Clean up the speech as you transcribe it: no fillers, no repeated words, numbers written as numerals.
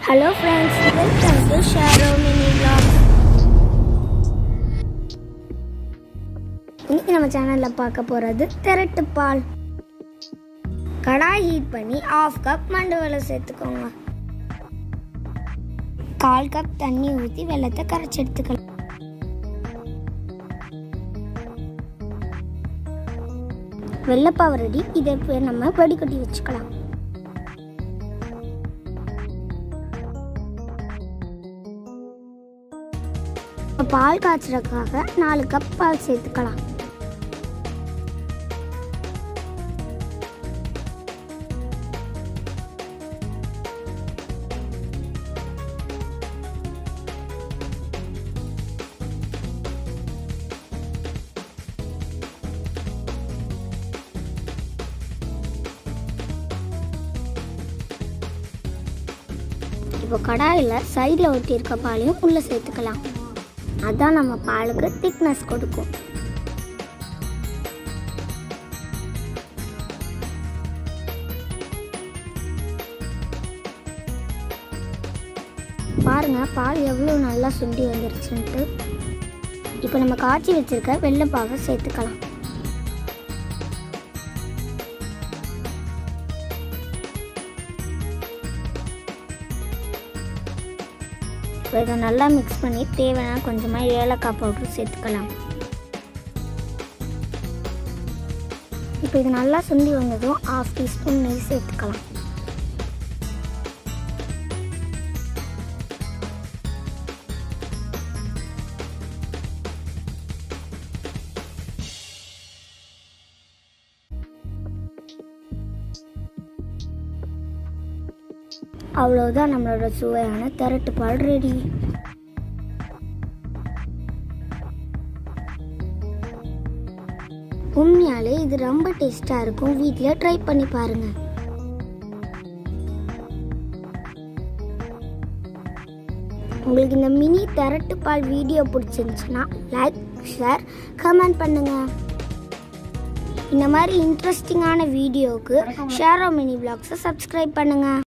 Hello friends, welcome to Shadow Mini Vlogs. இன்னைக்கு நம்ம சேனல்ல பார்க்க போறது திரட்டு பால். கடாய் ஹீட் பண்ணி 1/2 கப் மண்டை வெல்லம் சேர்த்துக்கோங்க. 1/4 கப் தண்ணி ஊத்தி வெல்லத்தை கரைச்சி எடுத்துக்கலாம். வெல்லப்பாவு ரெடி. இதை நம்ம வடிகட்டி வச்சுக்கலாம். பால் காய்ச்சறதுக்காக 4 கப் பால் சேர்த்துக்கலாம். இப்போ கடாயில் சைடில் ஒட்டி இருக்க பாலையும் உள்ளே சேர்த்துக்கலாம். அதான் நம்ம பாலுக்கு திக்னஸ் கொடுக்கும். பாருங்க பால் எவ்வளோ நல்லா சுண்டி வந்துருச்சுன்ட்டு. இப்போ நம்ம காய்ச்சி வச்சிருக்க வெல்லப்பாவை சேர்த்துக்கலாம். இதை நல்லா மிக்ஸ் பண்ணி தேவையான கொஞ்சமாக ஏலக்காய் பவுடர் சேர்த்துக்கலாம். இப்போ இது நல்லா சுண்டி வந்ததும் 1/2 டீஸ்பூன் நெய் சேர்த்துக்கலாம். அவ்வளோதான், நம்மளோட சுவையான திரட்டு பால் ரெடி. உண்மையாலே இது ரொம்ப டேஸ்டா இருக்கும். வீட்டில் ட்ரை பண்ணி பாருங்க. உங்களுக்கு இந்த மினி திரட்டு பால் வீடியோ பிடிச்சிருந்துச்சுன்னா லைக், ஷேர், கமெண்ட் பண்ணுங்க. இந்த மாதிரி இன்ட்ரெஸ்டிங்கான வீடியோவுக்கு ஷேரோ மினி விளாக்ஸை சப்ஸ்கிரைப் பண்ணுங்க.